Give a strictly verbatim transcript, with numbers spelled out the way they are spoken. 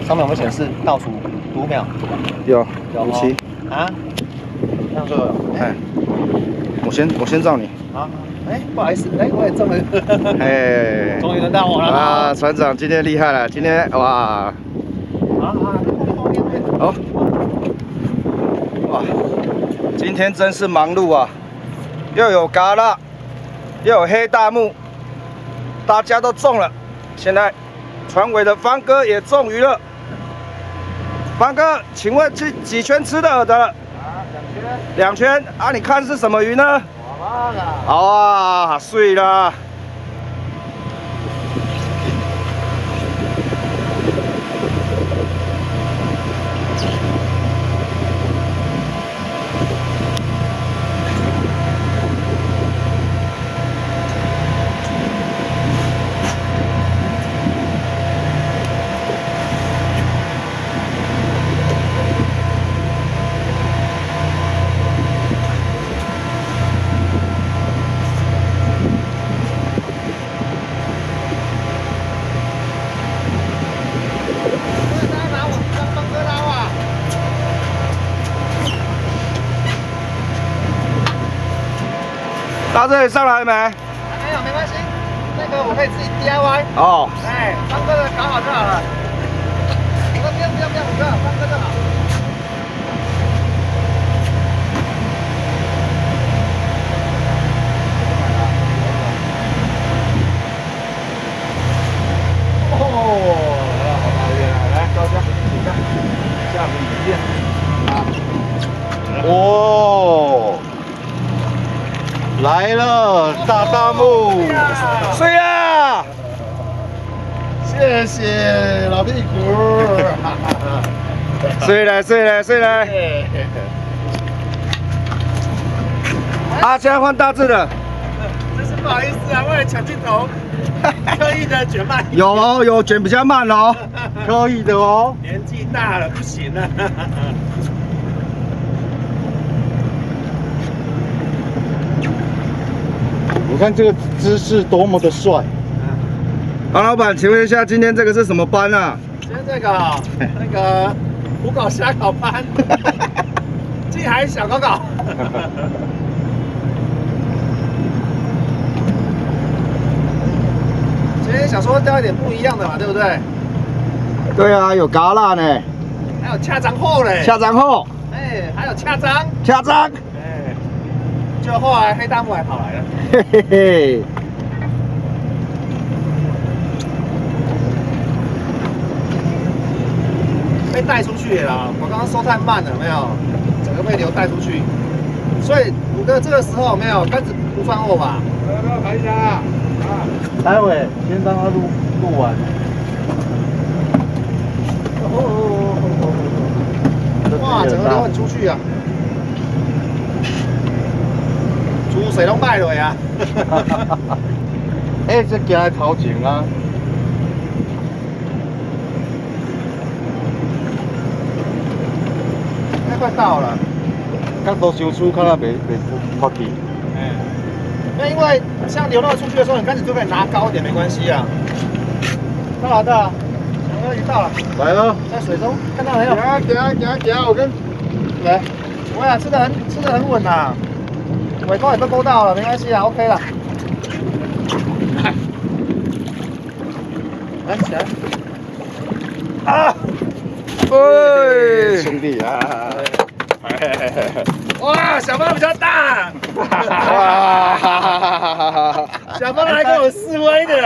上面有没有显示倒数五秒？ 有， 有五七啊，这样就有。 哎，我先我先照你。 好，哎，不好意思，哎，我也中了。 哎， 终于轮到我了。 啊，船长今天厉害了，今天哇。 好好，后面后面。 好。哇，今天真是忙碌啊，又有嘎啦，又有黑大木，大家都中了。现在船尾的方哥也中鱼了。方哥，请问这几圈吃的饵的了？ 啊，两圈。 两圈啊？你看是什么鱼呢？ 哇啦！ 好啊，碎啦！到这里上来没？ 还没有，没关系，那个我可以自己 D I Y。 哦。 哎，方哥的搞好就好了。五个，不用不用不用，五个，方哥就好。哦，来了，好大一点了，来，高下，你看，下面一片。啊。 哦。来了，大大木，睡啊！ 谢谢老屁股， 睡了，睡了，睡了。啊，现在换大致的。 真是不好意思啊，为了抢镜头，刻意的卷慢。 有哦，有卷比较慢哦，可以的哦。 年纪大了，不行了。 你看这个姿势多么的帅！ 王老板，请问一下，今天这个是什么班啊？ 今天这个哦那个虎搞瞎搞班，近海小搞搞。今天想说钓一点不一样的嘛，对不对？ 对啊，有嘎啦呢， 还有恰张后嘞， 下张后， 哎，还有恰张， 下张， 哎，就后来黑大木还跑来了。 嘿嘿嘿。 被带出去了啦！我刚刚收太慢了，没有，整个被流带出去。所以五哥这个时候没有杆子不算后吧？要不要排一下啊？ 待会先让他录录完。 哇，整个流很出去啊！猪水都卖了呀！ 哎，这行来头前啊！ 快到了， 角度相处，看到没没脱地。 哎，那因为像流到出去的时候，你杆子就可以拿高一点，没关系啊。到了到了，小哥已经到了， 来了， 在水中看到没有？ 行啊行啊行啊行啊，我跟来， 我呀吃的很吃的很稳呐，尾钩也都勾到了，没关系啊 ，OK 了。来起来！啊！ 喂， 兄弟啊！ 哇，小猫比较大， 哇！ 小猫来跟我示威的。